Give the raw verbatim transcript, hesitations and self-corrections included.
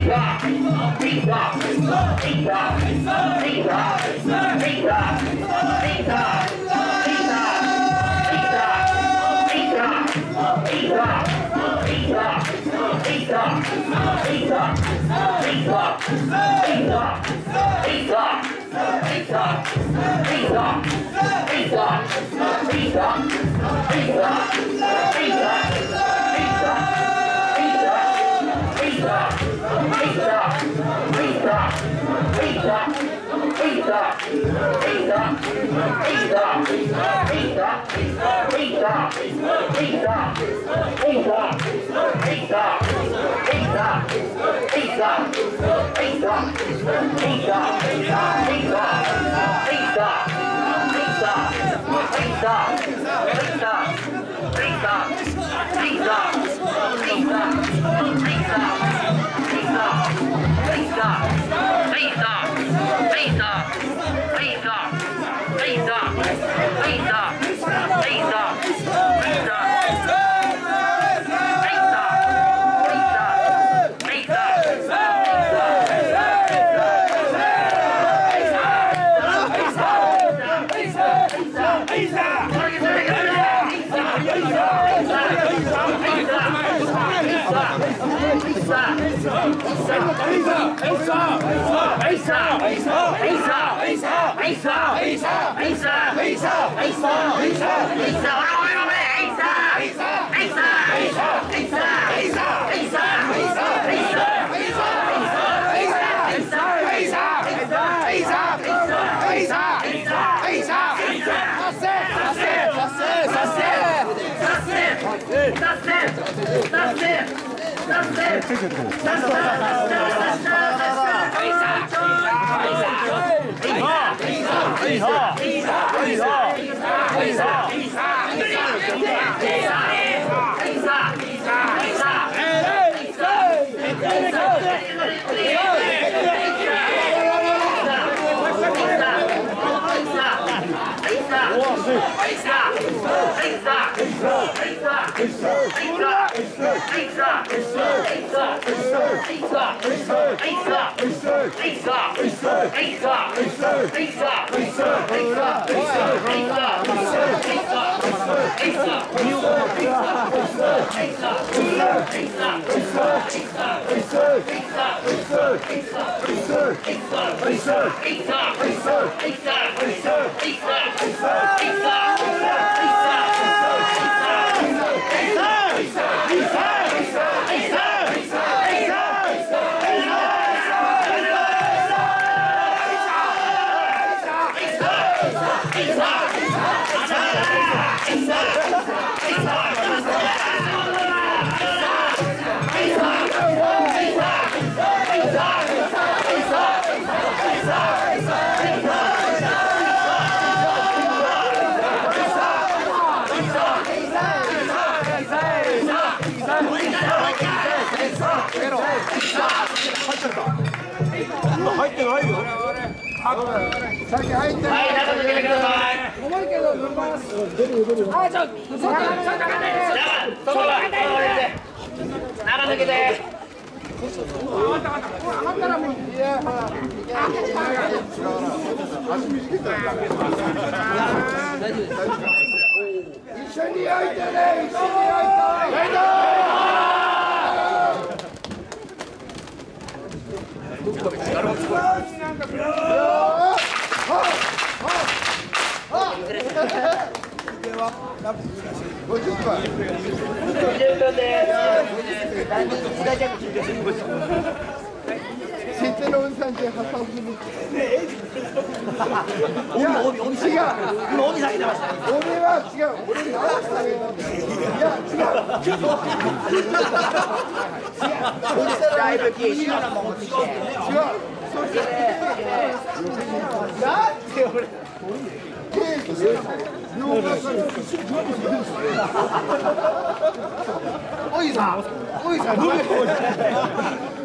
入ってないよ。先入ってない。はい、中抜けてください。重いけど乗ります。出る出る。あ、ちょっと、ちょっと中抜けて。そこは中抜けて。上がった上がった。上がったらもう。いや、ほら。足短いから。大丈夫です。一緒に焼いてね。一緒に焼いて。焼いて。ごじゅっぷん。設定のおじさんって発散する。いや、違う。今帯下げてました。俺は違う。俺に合わせてあげよう。いや、違う。ちょっと。だいぶ厳しいなもん。違う。そして。だって俺。おいさん、おいさん、どれ？